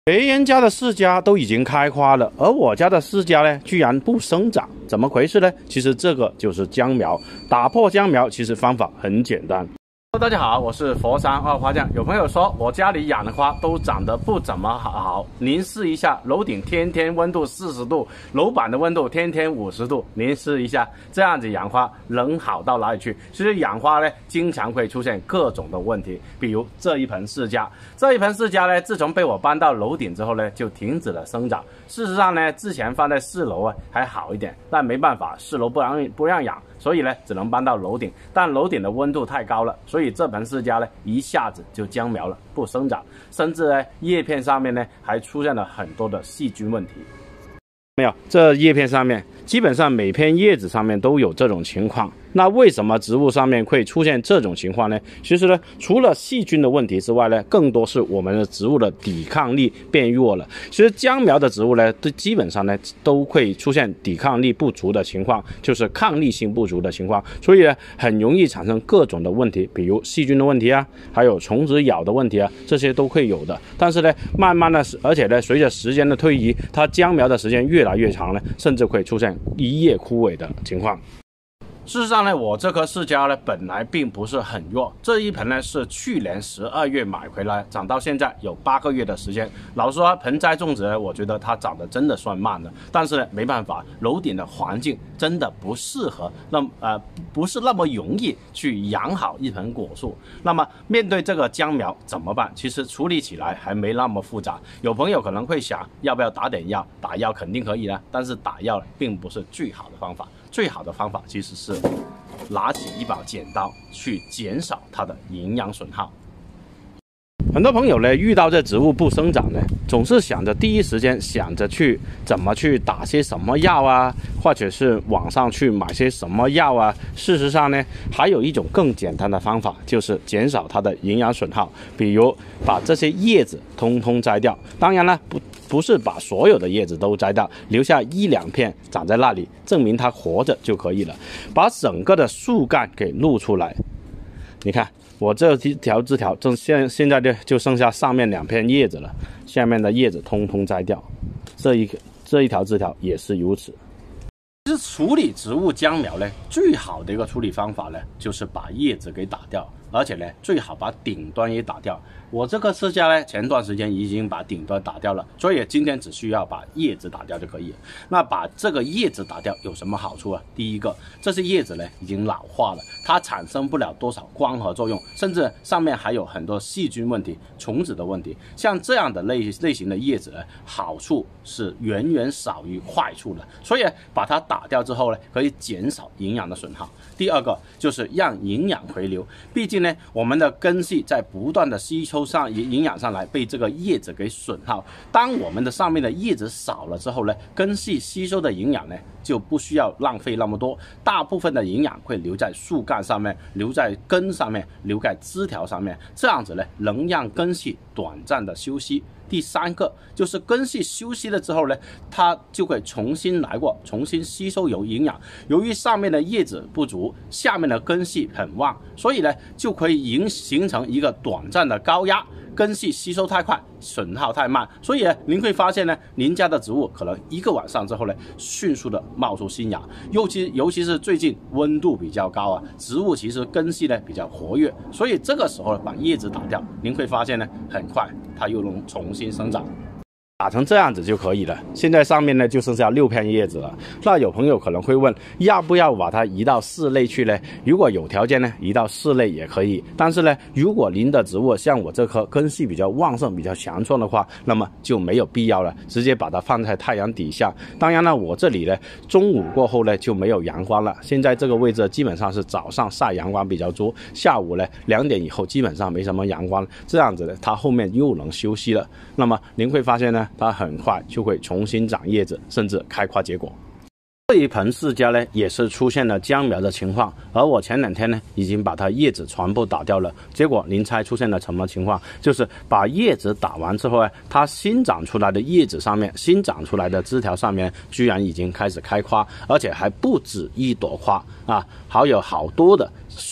别人家的释迦都已经开花了，而我家的释迦呢，居然不生长，怎么回事呢？其实这个就是姜苗，打破姜苗，其实方法很简单。大家好，我是佛山二花匠。有朋友说我家里养的花都长得不怎么好，您试一下，楼顶天天温度40度，楼板的温度天天50度，您试一下，这样子养花能好到哪里去？其实养花呢，经常会出现各种的问题，比如这一盆释迦，呢，自从被我搬到楼顶之后呢，就停止了生长。事实上呢，之前放在4楼啊还好一点，但没办法，4楼不让养，所以呢只能搬到楼顶，但楼顶的温度太高了，所以这盆释迦呢一下子就僵苗了，不生长，甚至呢叶片上面呢还出现了很多的细菌问题。没有，这叶片上面基本上每片叶子上面都有这种情况。那为什么植物上面会出现这种情况呢？其实呢，除了细菌的问题之外呢，更多是我们的植物的抵抗力变弱了。其实姜苗的植物呢，基本上呢都会出现抵抗力不足的情况，就是抗力性不足的情况，所以呢很容易产生各种的问题，比如细菌的问题啊，还有虫子咬的问题啊，这些都会有的。但是呢，慢慢的，而且呢，随着时间的推移，它姜苗的时间越来越长呢，甚至会出现一叶枯萎的情况。事实上呢，我这棵释迦呢本来并不是很弱，这一盆呢是去年12月买回来，长到现在有8个月的时间。老实说，盆栽种植呢，我觉得它长得真的算慢了，但是呢没办法，楼顶的环境真的不适合，不是那么容易去养好一盆果树。那么面对这个姜苗怎么办？其实处理起来还没那么复杂。有朋友可能会想，要不要打点药？打药肯定可以的，但是打药并不是最好的方法。最好的方法其实是拿起一把剪刀去减少它的营养损耗。很多朋友呢遇到这植物不生长呢，总是想着第一时间想着去怎么去打些什么药啊，或者是网上去买些什么药啊。事实上呢，还有一种更简单的方法，就是减少它的营养损耗，比如把这些叶子通通摘掉。当然了，不是把所有的叶子都摘掉，留下1-2片长在那里，证明它活着就可以了。把整个的树干给露出来，你看我这条枝条现在就剩下上面2片叶子了，下面的叶子通通摘掉，这一条枝条也是如此。其实处理植物姜苗呢，最好的一个处理方法呢，就是把叶子给打掉，而且呢，最好把顶端也打掉。我这个释迦呢，前段时间已经把顶端打掉了，所以今天只需要把叶子打掉就可以了。那把这个叶子打掉有什么好处啊？第一个，这些叶子呢已经老化了，它产生不了多少光合作用，甚至上面还有很多细菌问题、虫子的问题。像这样的类型的叶子呢，好处是远远少于坏处的，所以把它打掉之后呢，可以减少营养的损耗。第二个就是让营养回流，毕竟呢，我们的根系在不断的吸收上营养上来，被这个叶子给损耗。当我们的上面的叶子少了之后呢，根系吸收的营养呢就不需要浪费那么多，大部分的营养会留在树干上面，留在根上面，留在枝条上面，这样子呢能让根系短暂的休息。第三个就是根系休息了之后呢，它就会重新来过，重新吸收营养。由于上面的叶子不足，下面的根系很旺，所以呢就可以形成一个短暂的高压，根系吸收太快，损耗太慢，所以呢您会发现呢，您家的植物可能1个晚上之后呢，迅速的冒出新芽。尤其是最近温度比较高啊，植物其实根系呢比较活跃，所以这个时候把叶子打掉，您会发现呢，很快它又能重新生长。打成这样子就可以了。现在上面呢就剩下6片叶子了。那有朋友可能会问，要不要把它移到室内去呢？如果有条件呢，移到室内也可以。但是呢，如果您的植物像我这棵根系比较旺盛、比较强壮的话，那么就没有必要了，直接把它放在太阳底下。当然了，我这里呢，中午过后呢就没有阳光了。现在这个位置基本上是早上晒阳光比较多，下午呢2点以后基本上没什么阳光，这样子呢，它后面又能休息了。那么您会发现呢，它很快就会重新长叶子，甚至开花结果。这一盆释迦呢，也是出现了姜苗的情况，而我前2天呢，已经把它叶子全部打掉了。结果您猜出现了什么情况？就是把叶子打完之后呢，它新长出来的叶子上面，新长出来的枝条上面，居然已经开始开花，而且还不止1朵花啊，还有好多的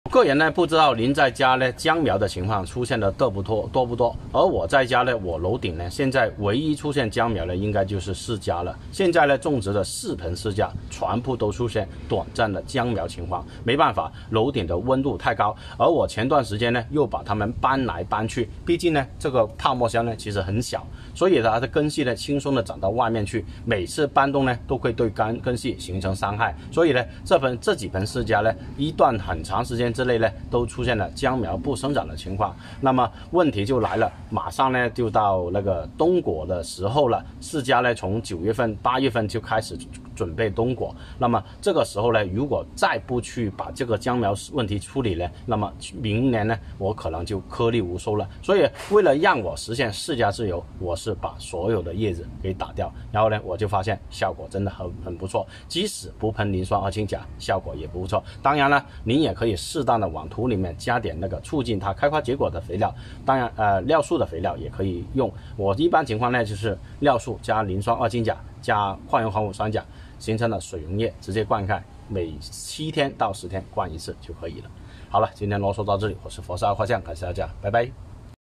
个人呢不知道您在家呢姜苗的情况出现的多不多，而我在家呢，我楼顶呢现在唯一出现姜苗呢应该就是4家了。现在呢种植的4盆4家全部都出现短暂的姜苗情况，没办法，楼顶的温度太高，而我前段时间呢又把它们搬来搬去，毕竟呢这个泡沫箱呢其实很小，所以它的根系呢轻松的长到外面去，每次搬动呢都会对根系形成伤害，所以呢这几盆4家呢一段很长时间之内呢都出现了姜苗不生长的情况。那么问题就来了，马上呢就到那个冬果的时候了，4家呢从9月份8月份就开始准备冬果，那么这个时候呢如果再不去把这个姜苗问题处理呢，那么明年呢我可能就颗粒无收了。所以为了让我实现4家自由，我是把所有的叶子给打掉，然后呢我就发现效果真的很不错，即使不喷磷酸二氢钾效果也不错。当然了，您也可以适当的往土里面加点那个促进它开花结果的肥料，当然尿素的肥料也可以用。我一般情况呢就是尿素加磷酸二氢钾加矿源黄酸钾形成的水溶液直接灌溉，每7天到10天灌一次就可以了。好了，今天啰嗦到这里，我是佛山画匠，感谢大家，拜拜。